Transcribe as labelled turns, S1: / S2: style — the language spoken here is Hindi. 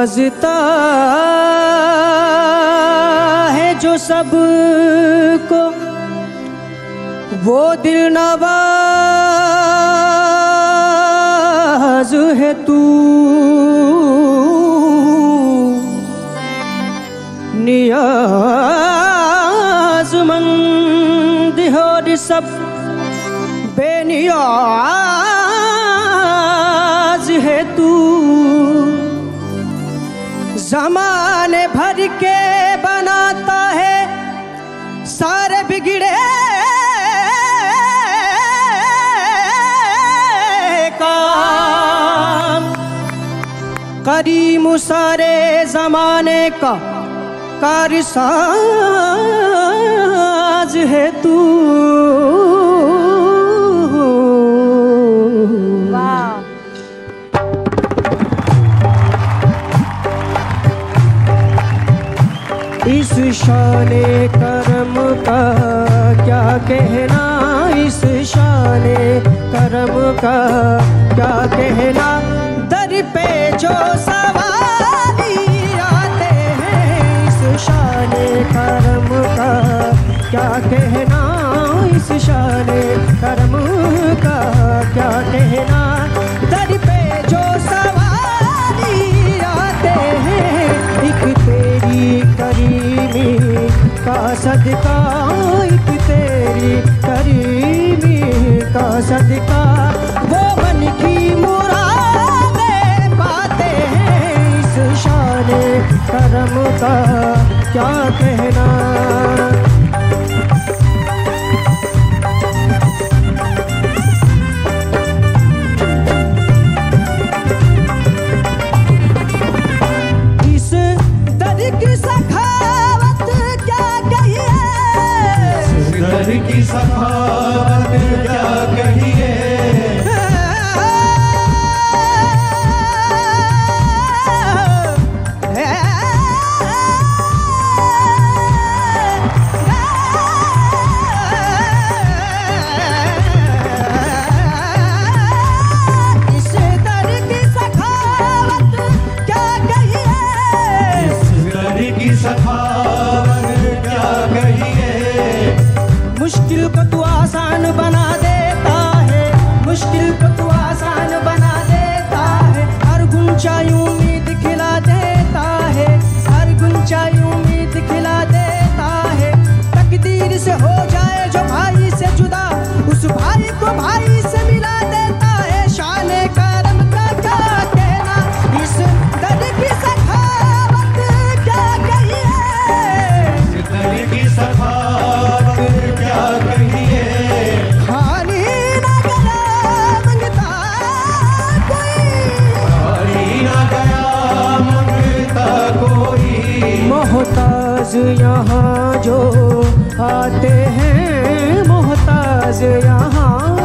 S1: नवाजता है जो सबको, वो दिल नवाज है तू। नियाज़मंद हो सब बेनियाज है तू। ज़माने भर के बनाता है सारे बिगड़े काम। करीम सारे ज़माने का कारसाज है तू।
S2: वाह।
S1: इस शाने करम का क्या कहना, इस शाने करम का क्या कहना। दर पे जो सवारी आते हैं, इस शाने करम का क्या कहना, इस शाने करम का क्या कहना। दर पे जो सवारी आते हैं, एक तेरी करीमी का सदका, एक तेरी करीमी का सदका। वो मन की मुरादें पाते हैं, इस शाने करम का क्या कहना। इस दर की सखावत क्या कहिए,
S3: इस दर की सखावत क्या कहिए।
S1: मुश्किल को तू आसान बना देता है, मुश्किल को तू आसान बना देता है। हर गुंजाई उम्मीद खिला देता है, हर गुंजाई उम्मीद खिला देता है। तकदीर से हो जाए जो भाई से जुदा, उस भाई को भाई से मिला देता है। शाने करम का क्या कहना, इस दर की सखावत क्या कहिए।
S3: इस दर की सखावत क्या कहिए।
S1: खाली ना गया मंगता कोई,
S3: खाली ना गया मंगता कोई।
S1: मोहताज यहाँ जो आते हैं, मोहताज यहाँ